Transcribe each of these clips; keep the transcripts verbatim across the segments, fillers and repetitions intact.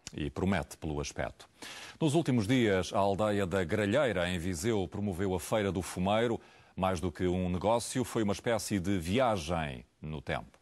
E promete pelo aspecto. Nos últimos dias, a aldeia da Gralheira, em Viseu, promoveu a Feira do Fumeiro. Mais do que um negócio, foi uma espécie de viagem no tempo.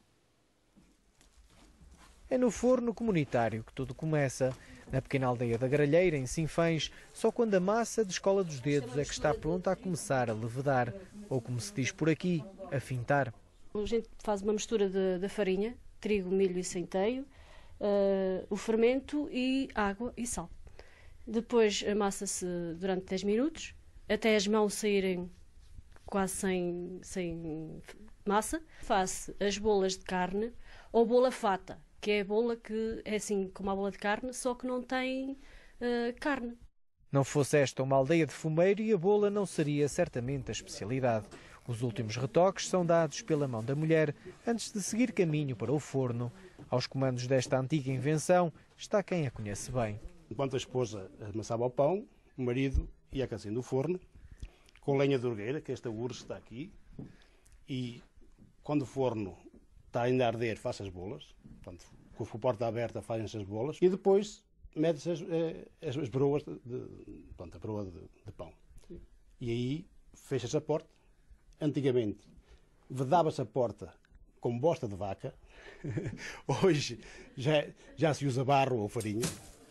É no forno comunitário que tudo começa. Na pequena aldeia da Gralheira, em Sinfãs, só quando a massa descola dos dedos é que está pronta a começar a levedar, ou como se diz por aqui, a fintar. A gente faz uma mistura de, de farinha, trigo, milho e centeio, uh, o fermento e água e sal. Depois amassa-se durante dez minutos, até as mãos saírem quase sem, sem massa. Faz as bolas de carne ou bola fata, que é a bola que é assim como a bola de carne, só que não tem uh, carne. Não fosse esta uma aldeia de fumeiro e a bola não seria certamente a especialidade. Os últimos retoques são dados pela mão da mulher antes de seguir caminho para o forno. Aos comandos desta antiga invenção está quem a conhece bem. Enquanto a esposa amassava o pão, o marido ia aquecendo o forno com lenha de orgueira, que esta urso está aqui, e quando o forno está ainda a arder, faz as bolas, portanto, com a porta aberta fazem-se as bolas, e depois mete-se as, as, as broas, de, de, portanto, a broa de, de pão. E aí fecha-se a porta. Antigamente vedava-se a porta com bosta de vaca, hoje já, já se usa barro ou farinha.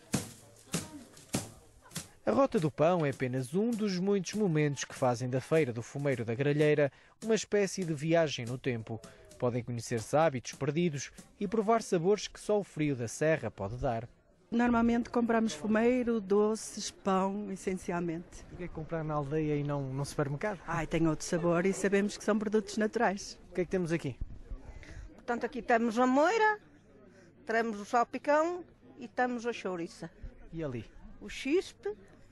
A Rota do Pão é apenas um dos muitos momentos que fazem da Feira do Fumeiro da Gralheira uma espécie de viagem no tempo. Podem conhecer-se hábitos perdidos e provar sabores que só o frio da serra pode dar. Normalmente compramos fumeiro, doces, pão, essencialmente. Por que é que comprar na aldeia e não no supermercado? Ai, tem outro sabor e sabemos que são produtos naturais. O que é que temos aqui? Portanto, aqui temos a moira, temos o salpicão e temos a chouriça. E ali? O chispe,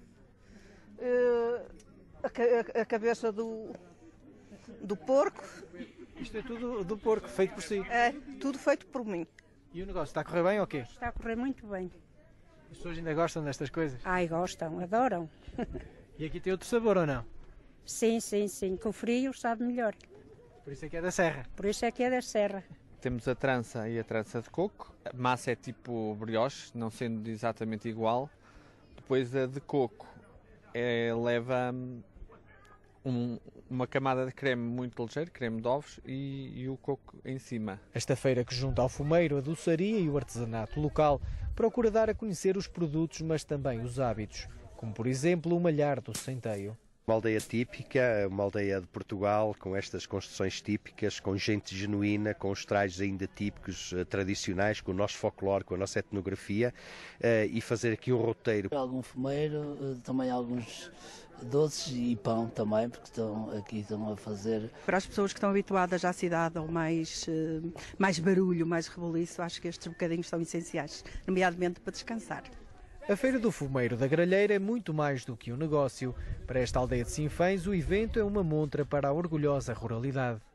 a, a cabeça do, do porco. Isto é tudo do porco, feito por si? É, tudo feito por mim. E o negócio está a correr bem ou quê? Está a correr muito bem. As pessoas ainda gostam destas coisas? Ai, gostam, adoram. E aqui tem outro sabor ou não? Sim, sim, sim. Com frio sabe melhor. Por isso é que é da serra? Por isso é que é da serra. Temos a trança e a trança de coco. A massa é tipo brioche, não sendo exatamente igual. Depois a de coco é, leva um, uma camada de creme muito ligeiro, creme de ovos e, e o coco em cima. Esta feira que junta ao fumeiro, a doçaria e o artesanato local procura dar a conhecer os produtos, mas também os hábitos, como por exemplo o malhar do centeio. Uma aldeia típica, uma aldeia de Portugal, com estas construções típicas, com gente genuína, com os trajes ainda típicos, tradicionais, com o nosso folclore, com a nossa etnografia, e fazer aqui um roteiro. Algum fumeiro, também alguns doces e pão também, porque estão aqui estão a fazer. Para as pessoas que estão habituadas à cidade ou mais, mais barulho, mais rebuliço, acho que estes bocadinhos são essenciais, nomeadamente para descansar. A Feira do Fumeiro da Gralheira é muito mais do que um negócio. Para esta aldeia de Sinfãs, o evento é uma montra para a orgulhosa ruralidade.